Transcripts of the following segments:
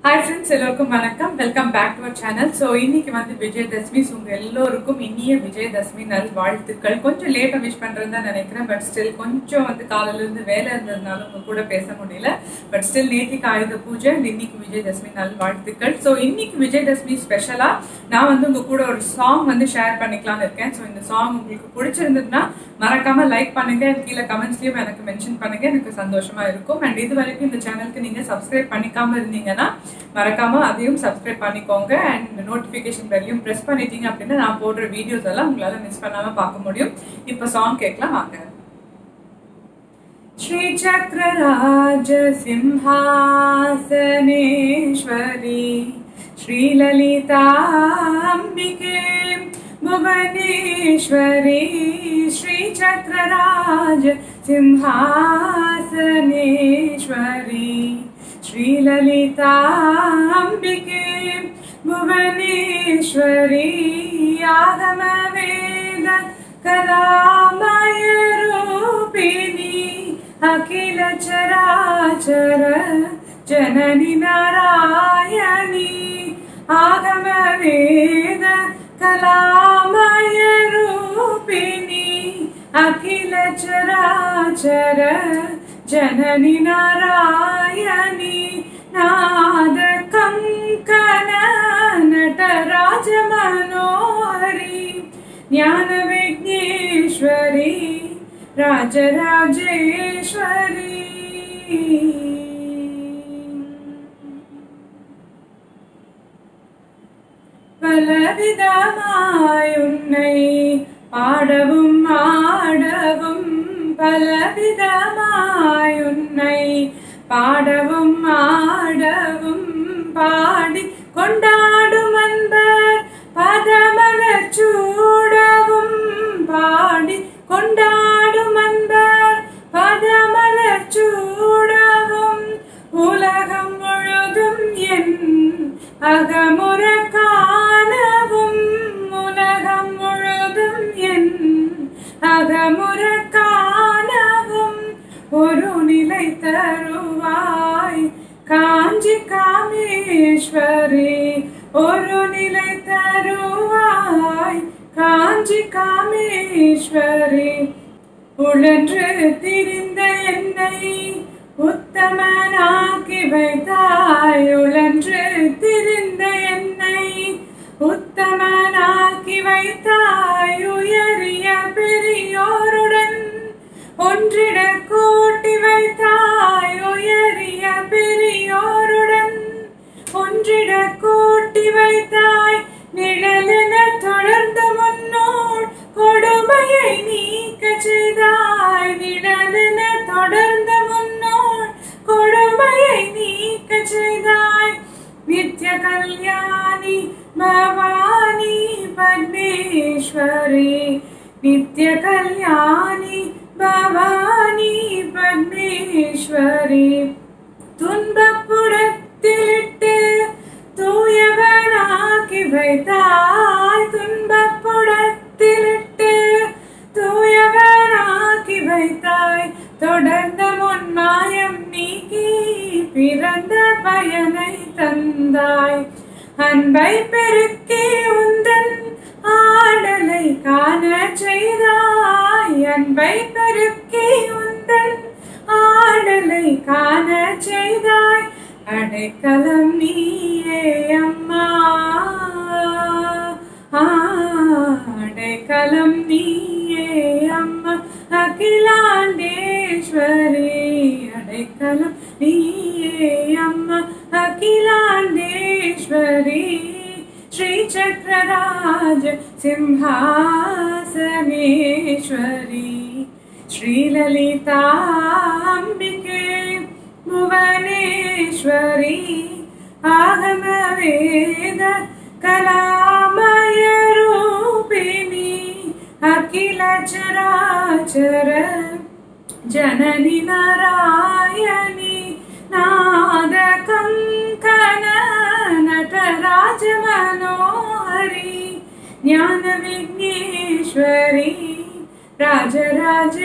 Hi friends, welcome back to our channel. So இன்னைக்கு வந்து விஜயதசமி உங்க எல்லாருக்கும் இனிய விஜயதசமி நல்வாழ்த்துக்கள். கொஞ்சம் லேட்டா விஷ் பண்றேன்னு தான் நினைக்கிறேன். பட் ஸ்டில் கொஞ்சம் வந்து காலையில இருந்து வேலை இருந்ததுனால உங்க கூட பேச முடியல. பட் ஸ்டில் நேத்திக்கு ஆயுத பூஜை, இன்னைக்கு விஜயதசமி நல்வாழ்த்துக்கள். ஸோ இன்னைக்கு விஜயதசமி ஸ்பெஷலா நான் வந்து உங்க கூட ஒரு சாங் வந்து ஷேர் பண்ணிக்கலாம்னு இருக்கேன். ஸோ இந்த சாங் உங்களுக்கு பிடிச்சிருந்ததுன்னா மறக்காம லைக் பண்ணுங்க, கீழே கமெண்ட்ஸ்லயும் எனக்கு மென்ஷன் பண்ணுங்க, எனக்கு சந்தோஷமா இருக்கும். அண்ட் இது வரைக்கும் இந்த சேனலுக்கு நீங்க சப்ஸ்கிரைப் பண்ணிக்காம இருந்தீங்கன்னா மறக்காம அதையும் சப்ஸ்கிரைப் பண்ணிக்கோங்க. அண்ட் நோட்டிபிகேஷன் பெல்லையும் பிரஸ் பண்ணிட்டீங்க அப்படின்னா நான் போடுற வீடியோஸ் எல்லாம் உங்களால மிஸ் பண்ணாம பார்க்க முடியும். இப்ப சாங் கேட்கலாம் வாங்க. श्री चक्रराज सिंहासनेश्वरी श्री ललितांबिके भुवनेश्वरी श्री चक्रराज सिंहासनेश्वरी श्री ललितांबिके भुवनेश्वरी आगम वेद कलामय रूपिणी अखिल चराचर जननी नारायणी आगम वेद कलामय रूपिणी अखिल चराचर जननी नारायणी नाद कंकण नटराज मनोहरी ज्ञान विघ्नेश्वरी राजराजेश्वरी பலவிதமாய் உன்னை பாடவும் ஆடவும் பலவிதமாய் உன்னை பாடவும் ஆடவும் பாடி கொண்டாடும் அன்பர் பதமலர் சூடவும் பாடி கொண்டாடும் அன்பர் பதமலர் சூடவும் உலகம் முழுதும் என் அகமுற காணவும் உலகம் முழுதும் என் அகமுற காணவும் ஒரு நிலை தருவாய் காஞ்சி காமேஸ்வரி ஒரு நிலை தருவாய் காஞ்சி காமேஸ்வரி உழன்று திரிந்த என்னை உத்தமனாக்கி வைத்தாய் உழன்று திரிந்த என்னை உத்தமனாக்கி வைத்தாய் உயரிய பெரியோருடன் ஒன்றிட கூட்டி வைத்தாய் உயரிய பெரியோருடன் ஒன்றிட கூட்டி வைத்தாய் நிழலென தொடர்ந்து முன்னோர் கொடுமையை நீக்க செய்தாய் நிழலென தொடர்ந்து முன்னோர் கொடுமையை நீக்க செய்தாய் நித்ய கல்யாணி பவானி பத்மேஸ்வரி நித்ய கல்யாணி பவானி பத்மேஸ்வரி துன்பப்புடத்திலிட்டு தூயவனாக்கி வைத்தாய் துன்பப்புடத்திலிட்டு தூயவனாக்கி வைத்தாய் தொடர்ந்த முன்மாயம் நீக்கி பிறந்த பயனை தந்தாய் அன்பை பெருக்கி உந்தன் ஆடலை காண செய்தாய் அன்பை பெருக்கி உந்தன் ஆடலை காண செய்தாய் அடைக்கலம் நீயே அம்மா அடைக்கலம் நீயே அம்மா அகிலாண்டேஸ்வரி அடைக்கலம் நீயே அம்மா அகிலாண்டேஸ்வரி श्री चक्रराज सिंहासनेश्वरी श्री ललितांबिके भुवनेश्वरी आगम वेद कलामय रूपिणी अखिल चराचर जननी नारायणी नाद कंकण नटराज मनोहरी ज्ञान विघ्नेश्वरी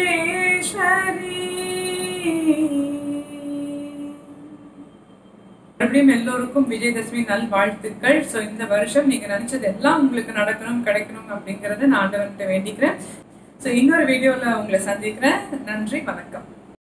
राजराजेश्वरी மறுபடியும் எல்லோருக்கும் விஜயதசமி நல் வாழ்த்துக்கள். ஸோ இந்த வருஷம் நீங்க நினைச்சது எல்லாம் உங்களுக்கு நடக்கணும் கிடைக்கணும் அப்படிங்கறத நான் ஆண்டவன்கிட்ட வேண்டிக்கிறேன். ஸோ இன்னொரு வீடியோல உங்களை சந்திக்கிறேன். நன்றி, வணக்கம்.